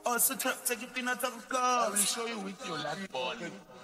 Also take it in a top car. I will show you with your lap ball.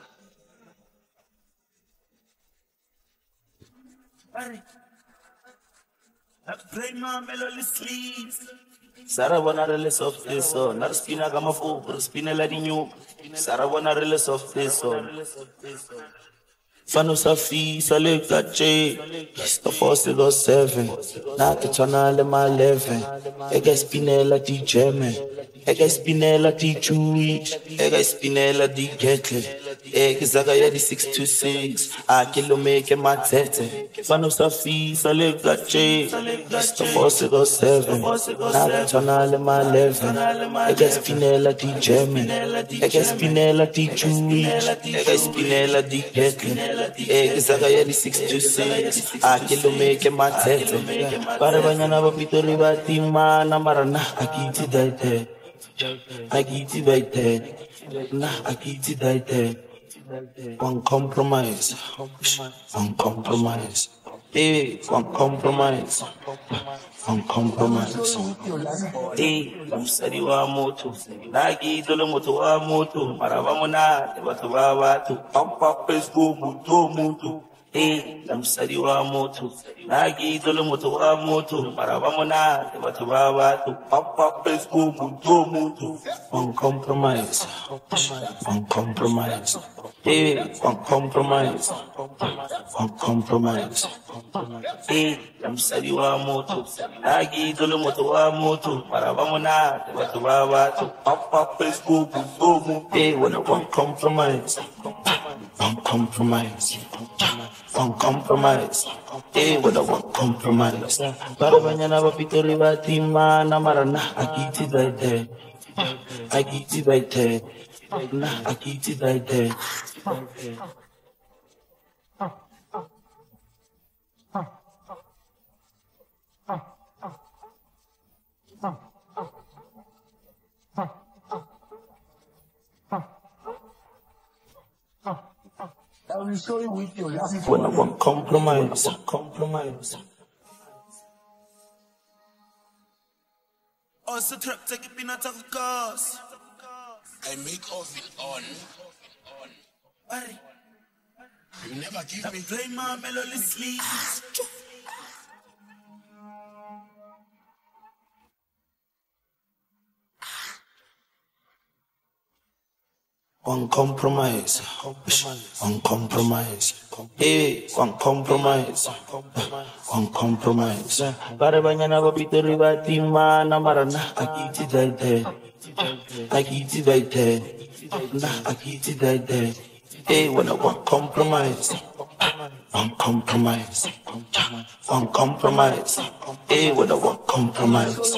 I play my Mellow Sleazy. Sarabona rele soft this on, not spina gamafu, spina la di new. Sarabona rele soft this on. Fano Safi, Salek Gache, the force go 7, not the channel in my 11. Ega Spinella di German, Ega Spinella di Jewish, Ega Spinella di Gete, Ega Zagaya di 626, I kill make my tete. Fano Safi, Salek Gache, the force go 7, not the channel in my 11. Ega Spinella di German, Ega Spinella di Jewish, Ega Spinella di Gete. Zagaya di 626, akilo make my tete. Para banyana bapito ribati mana marana akiti daite. Akiti daite. Na akiti daite. One compromise. One compromise. One compromise. One compromise. Msari wa moto. Nagi dolo moto wa moto. Maravamona, watu wa watu. Pampa pesgo muto muto. Msari wa moto. Nagi dolo moto wa moto. Maravamona, watu wa watu. Pampa pesgo muto muto. One compromise. One compromise. One compromise. One compromise. Msari wa moto. Nagi dolo moto wa moto. Maravamona, watu wa watu. Pampa pesgo muto muto. When I want compromise. One compromise. One compromise. When I want compromise. Para banyana bapito ribati mana marana akiti daite. Akiti daite. Na akiti daite. I will show you with your lap ball. When I want compromise. Compromise. Also take it in a top cars. I make of it on. You never give me. Play my Mellow Sleazy. One compromise. One compromise. One compromise. One compromise. Para banyana bapito ribati mana marana akiti daite. Akiti daite. Na akiti daite. When I want compromise. One compromise. One compromise. When I want compromise.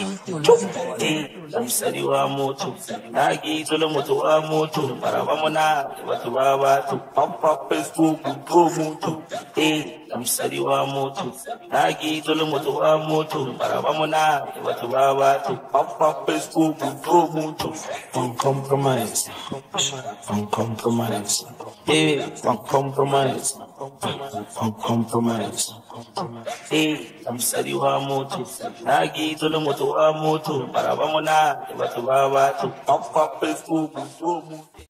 Msari wa moto. Nagi dolo moto wa moto. Maravamona, watu wa watu. Pampa pesgo muto muto. Msari wa moto. Nagi dolo moto wa moto. Maravamona, watu wa watu. Pampa pesgo muto muto. One compromise. One compromise. One compromise. One compromise. Msari wa moto. Nagi dolo moto wa moto. Maravamona, watu wa watu. Pampa pesgo muto muto.